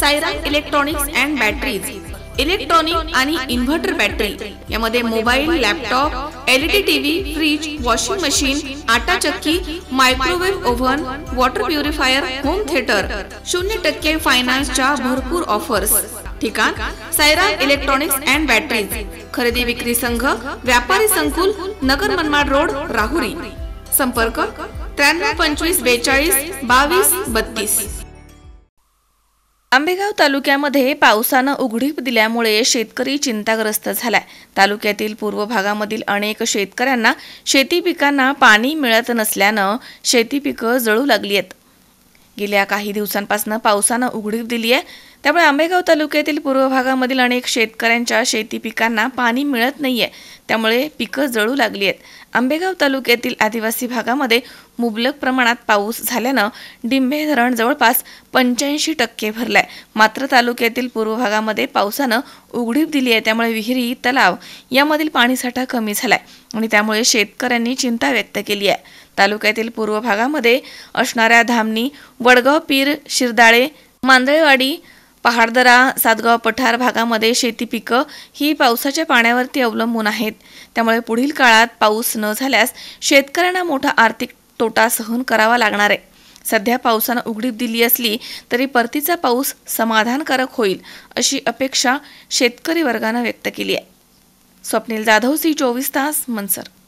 Siren electronics and batteries, electronic आणि inverter battery यामध्ये mobile, laptop, LED TV, fridge, washing machine, आटा चक्की, microwave oven, water purifier, home theatre, 0% फायनान्सच्या भरपूर offers. ठिकाण सायरन इलेक्ट्रॉनिक्स अँड बॅटरीज, खरेदी विक्री संघ, व्यापारी संकुल, नगर मनमाड रोड, राहुरी। संपर्क 93 25 42 22 32। आंबेगाव तालुक्यामध्ये पावसानं उघडीप दिल्यामुळे शेतकरी चिंताग्रस्त झालाय। तालुक्यातील पूर्व भागामधील अनेक शेतकऱ्यांना शेती पिकांना पाणी मिळत नसल्यानं शेती पिकं जळू लागली आहेत। गेल्या काही दिवसांपासून पावसानं उघडीप दिली आहे, त्यामुळे आंबेगाव तालुक्यातील पूर्व भागामधील अनेक शेतकऱ्यांच्या शेती पिकांना पाणी मिळत नाहीये, त्यामुळे पिकं जळू लागली आहेत। आंबेगाव तालुक्यातील आदिवासी भागामध्ये मुबलक प्रमाणात पाऊस झाल्यानं डिंभे धरण जवळपास 85% भरलाय। मात्र तालुक्यातील पूर्व भागामध्ये पावसानं उघडीप दिली आहे, त्यामुळे विहिरी, तलाव यामधील पाणीसाठा कमी झालाय आणि त्यामुळे शेतकऱ्यांनी चिंता व्यक्त केली आहे। तालुक्यातील पूर्व भागामध्ये असणाऱ्या धामणी, वडगाव पीर, शिरदाळे, मांदळेवाडी, पहाडदरा, सातगाव पठार भागामध्ये शेती पिकं ही पावसाच्या पाण्यावरती अवलंबून आहेत, त्यामुळे पुढील काळात पाऊस न झाल्यास शेतकऱ्यांना मोठा आर्थिक तोटा सहन करावा लागणार आहे। सध्या पावसानं उघडीप दिली असली तरी परतीचा पाऊस समाधानकारक होईल अशी अपेक्षा शेतकरी वर्गानं व्यक्त केली आहे। स्वप्नील जाधव, सी 24 तास, मनसर।